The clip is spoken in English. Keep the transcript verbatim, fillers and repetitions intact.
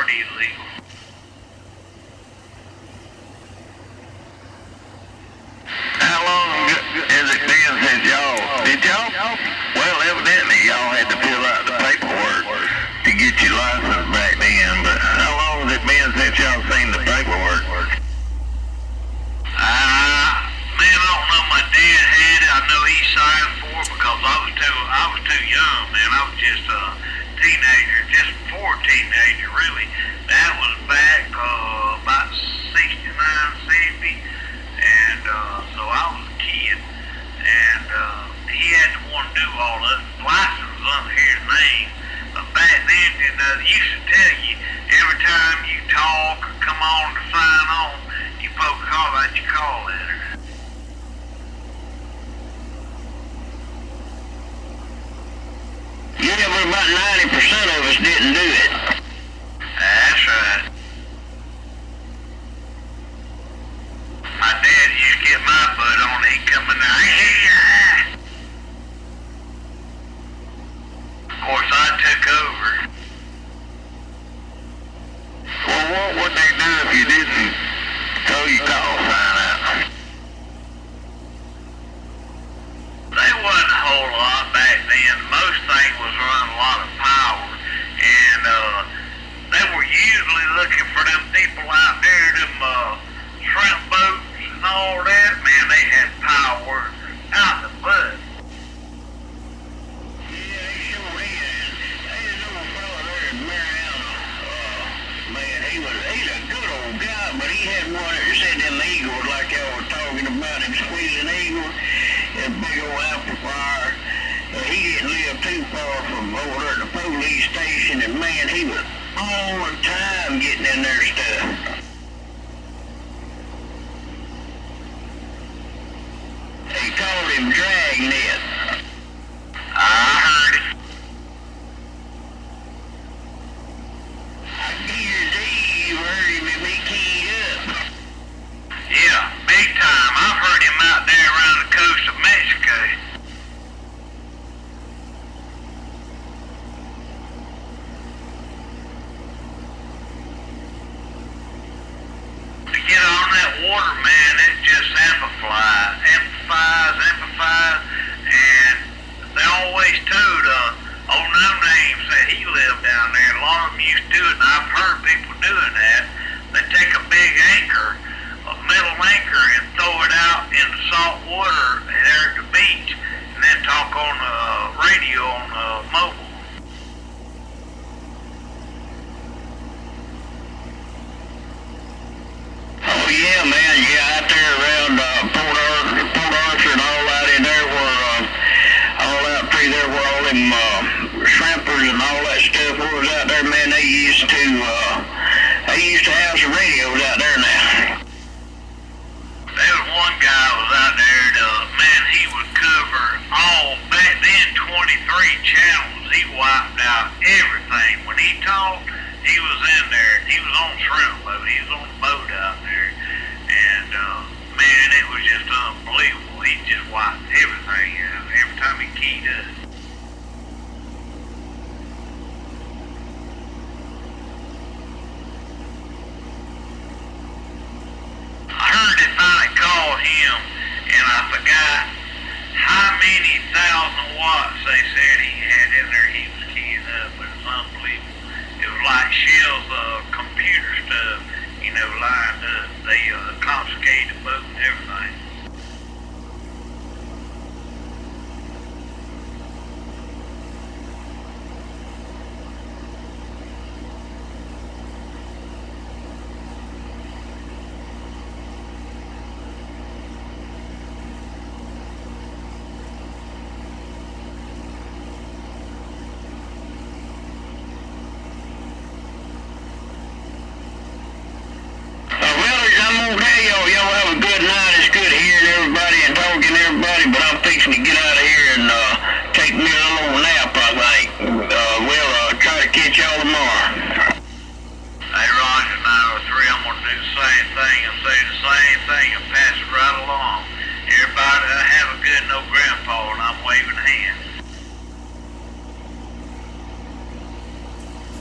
aren't illegal. How long has it been since y'all, did y'all? Well, evidently y'all had to fill out the paperwork to get your license back then, but how long has it been since y'all seen the paperwork? Uh, man, I don't know. My dad had it. I know he signed for it because I was too, I was too young, man. I was just a teenager, just before a teenager, really. That was back uh, about sixty-nine, seventy, and uh, so I was a kid, and uh, he had to want to do all this. License was under his name, but back then, you know, they used to tell you every time you talk or come on to sign on, you poke a call out your call letter. Yeah, but about ninety percent of us didn't do it. That's right. My dad used to get my butt on it. He'd come in there, yeah. Of course, I took over. Well, what would they do if you didn't throw your call sign out? There wasn't a whole lot back then. Most things was running a lot of power, and uh, they were usually looking for them people out there, them uh, shrimp boats and all that. Man, they had power out the butt. Yeah, they sure did. There's an old fella there in Mariana. Uh, man, he was, he's a good old guy, but he had one that said them eagles like y'all were talking about, him squealing eagles. That big old amplifier. Uh, he didn't live too far from over there at the police station, and man, he was all the time getting in their stuff. They called him Dragnet. I heard it. I guarantee you heard him if he keyed up. Yeah, big time. I've heard him out there around the coast of Mexico. To get on that water, man, it just amplifies, amplifies, amplifies, and they always told uh, old No Names that he lived down there. A lot of them used to do it, and I've heard people doing that. They take a big anchor, a metal anchor, and throw it out in the salt water there at the beach, and then talk on the uh, radio on the mobile. Oh yeah, man, yeah, out there around uh, Port Arthur, Port Arthur and all out in there where, uh, all out through there where all them uh, shrimpers and all that stuff was out there, man, they used to, uh, they used to have some radios out there now. There was one guy was out there, uh, man, he would cover all, back then, twenty-three channels. He wiped out everything. When he talked, he was in there. He was on shrimp boat. He was on the boat out there. And, uh, man, it was just unbelievable. He just wiped everything out every time he keyed up. I heard they finally called him, and I forgot how many thousand watts they said he had in there he was keying up, but it was unbelievable. It was like Shell's uh, computer stuff, you know, lined up. They uh, confiscated the boat and everything. Thing and say the same thing and pass it right along.